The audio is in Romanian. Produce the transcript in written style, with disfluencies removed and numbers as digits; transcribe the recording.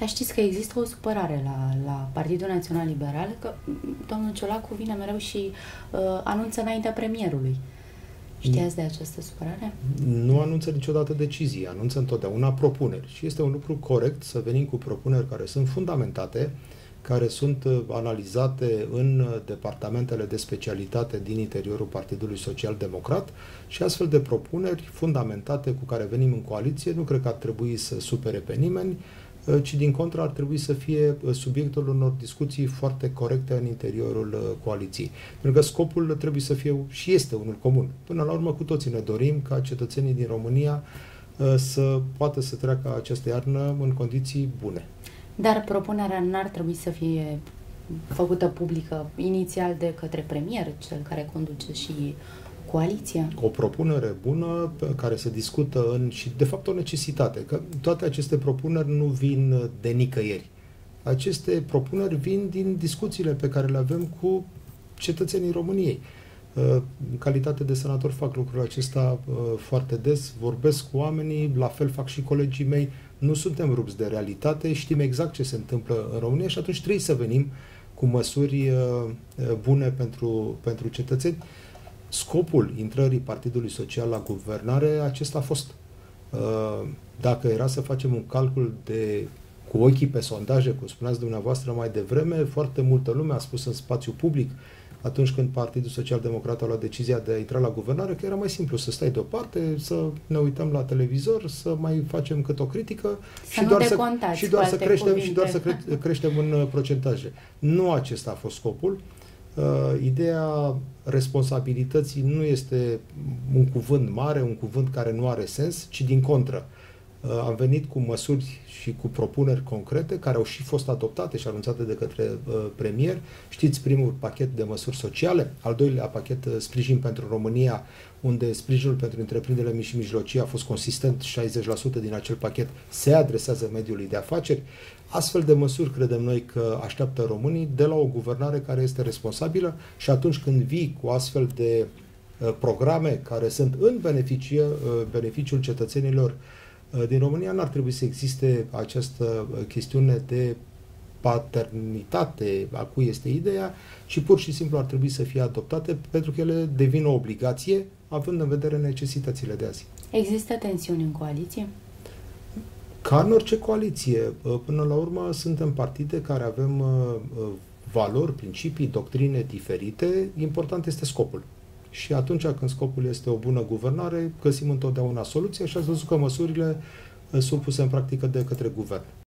Dar știți că există o supărare la Partidul Național Liberal, că domnul Ciolacu vine mereu și anunță înaintea premierului. Știați de această supărare? Nu anunță niciodată decizii, anunță întotdeauna propuneri. Și este un lucru corect să venim cu propuneri care sunt fundamentate, care sunt analizate în departamentele de specialitate din interiorul Partidului Social Democrat și astfel de propuneri fundamentate cu care venim în coaliție nu cred că ar trebui să supere pe nimeni, ci din contră ar trebui să fie subiectul unor discuții foarte corecte în interiorul coaliției. Pentru că scopul trebuie să fie și este unul comun. Până la urmă, cu toții ne dorim ca cetățenii din România să poată să treacă această iarnă în condiții bune. Dar propunerea n-ar trebui să fie făcută publică inițial de către premier, cel care conduce și coaliția? O propunere bună care se discută și de fapt o necesitate, că toate aceste propuneri nu vin de nicăieri. Aceste propuneri vin din discuțiile pe care le avem cu cetățenii României. În calitate de senator fac lucrul acesta foarte des, vorbesc cu oamenii, la fel fac și colegii mei, nu suntem rupți de realitate, știm exact ce se întâmplă în România și atunci trebuie să venim cu măsuri bune pentru cetățeni. Scopul intrării Partidului Social la guvernare, acesta a fost. Dacă era să facem un calcul cu ochii pe sondaje, cum spuneați dumneavoastră mai devreme, foarte multă lume a spus în spațiu public, atunci când Partidul Social Democrat a luat decizia de a intra la guvernare, că era mai simplu să stai deoparte, să ne uităm la televizor, să mai facem cât o critică și doar să creștem în procentaje. Nu acesta a fost scopul. Ideea responsabilității nu este un cuvânt mare, un cuvânt care nu are sens, ci din contră. Am venit cu măsuri și cu propuneri concrete care au și fost adoptate și anunțate de către premier. Știți, primul pachet de măsuri sociale, al doilea pachet sprijin pentru România, unde sprijinul pentru întreprinderile mici și mijlocii a fost consistent, 60% din acel pachet se adresează mediului de afaceri. Astfel de măsuri credem noi că așteaptă românii de la o guvernare care este responsabilă și atunci când vii cu astfel de programe care sunt în beneficiul cetățenilor din România, n-ar trebui să existe această chestiune de paternitate a cui este ideea, ci pur și simplu ar trebui să fie adoptate pentru că ele devin o obligație, având în vedere necesitățile de azi. Există tensiuni în coaliție? Ca în orice coaliție. Până la urmă suntem partide care avem valori, principii, doctrine diferite. Important este scopul. Și atunci când scopul este o bună guvernare, găsim întotdeauna soluția și ați văzut că măsurile sunt puse în practică de către guvern.